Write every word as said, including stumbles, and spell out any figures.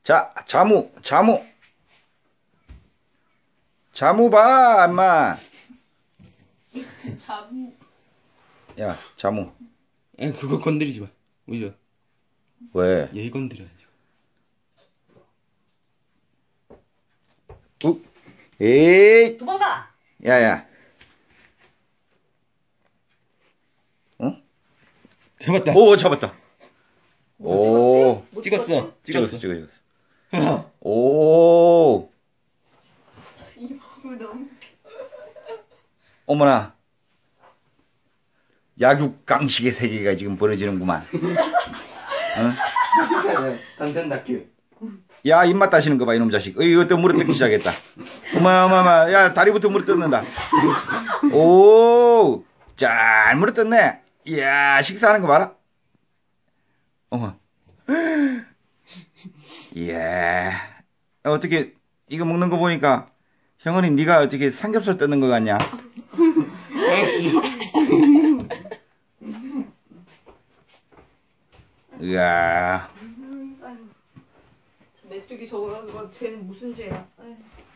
자, 자무, 자무. 자무 봐, 엄마. 자무. 야, 자무. 에 그거 건드리지 마. 오히려 왜? 얘 건드려야지. 우, 에이, 도망가. 야야. 어? 잡았다. 오, 잡았다. 오, 못 찍었어. 찍었어, 찍었어. 찍었어. 찍었어. 오, 이거 너무. 어머나. 약육강식의 세계가 지금 벌어지는구만. 어? 단단 닦여. 야, 입맛 따시는 거 봐, 이놈 자식. 어, 이것도 물어뜯기 시작했다. 어마어마마, 야, 다리부터 물어뜯는다. 오, 잘 물어뜯네. 이야, 식사하는 거 봐라. 어머. 이야, 어떻게, 이거 먹는 거 보니까, 형언니, 네가 어떻게 삼겹살 뜯는 거 같냐? 이야. 메뚜기 저거 쟤는 무슨 죄야? 아유.